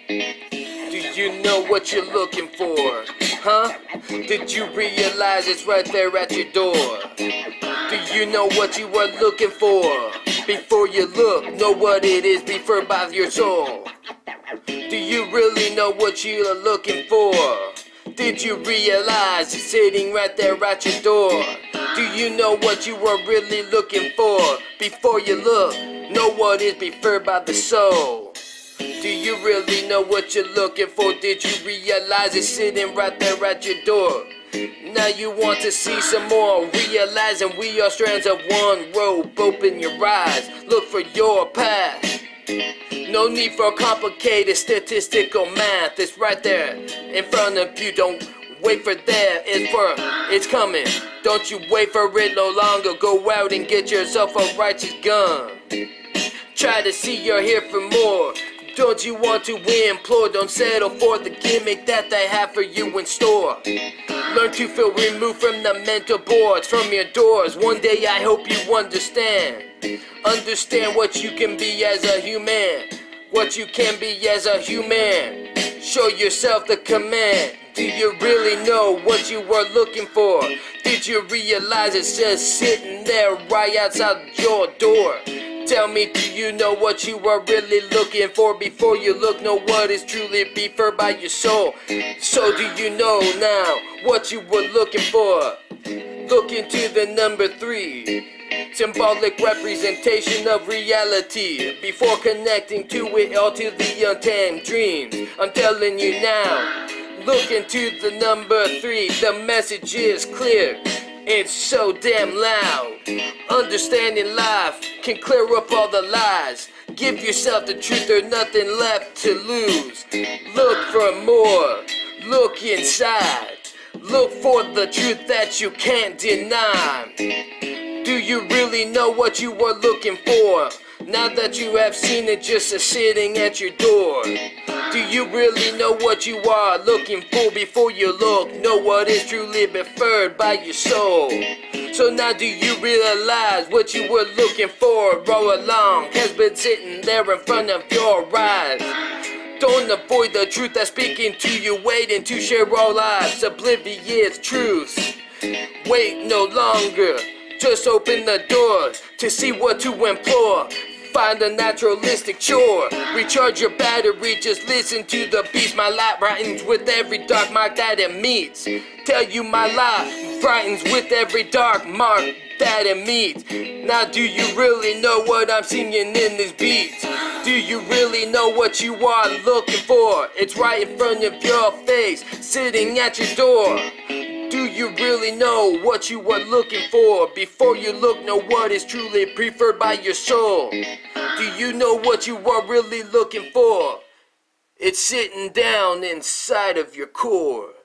Do you know what you're looking for? Huh? Did you realize it's right there at your door? Do you know what you are looking for? Before you look, know what it is before by your soul. Do you really know what you are looking for? Did you realize it's sitting right there at your door? Do you know what you are really looking for? Before you look, know what is preferred by the soul. Do you really know what you're looking for? Did you realize it's sitting right there at your door? Now you want to see some more, realizing we are strands of one rope. Open your eyes, look for your path. No need for complicated statistical math. It's right there in front of you. Don't wait for that. It's coming. Don't you wait for it no longer. Go out and get yourself a righteous gun. Try to see you're here for more. Don't you want to implore? Don't settle for the gimmick that they have for you in store. Learn to feel removed from the mental boards, from your doors. One day I hope you understand. Understand what you can be as a human. What you can be as a human. Show yourself the command. Do you really know what you are looking for? Did you realize it's just sitting there right outside your door? Tell me, do you know what you are really looking for? Before you look, know what is truly preferred by your soul. So do you know now what you were looking for? Look into the number 3, symbolic representation of reality. Before connecting to it all to the untamed dreams, I'm telling you now, look into the number 3. The message is clear. It's so damn loud. Understanding life can clear up all the lies. Give yourself the truth, there's nothing left to lose. Look for more, look inside. Look for the truth that you can't deny. Do you really know what you are looking for? Now that you have seen it just sitting at your door. Do you really know what you are looking for? Before you look, know what is truly preferred by your soul. So now do you realize what you were looking for all along has been sitting there in front of your eyes? Don't avoid the truth that's speaking to you, waiting to share all lives, oblivious truths. Wait no longer, just open the door to see what to implore. Find a naturalistic chore, recharge your battery, just listen to the beats. My light brightens with every dark mark that it meets. Tell you my light brightens with every dark mark that it meets. Now do you really know what I'm singing in this beat? Do you really know what you are looking for? It's right in front of your face, sitting at your door. Do you really know what you are looking for? Before you look, know what is truly preferred by your soul. Do you know what you are really looking for? It's sitting down inside of your core.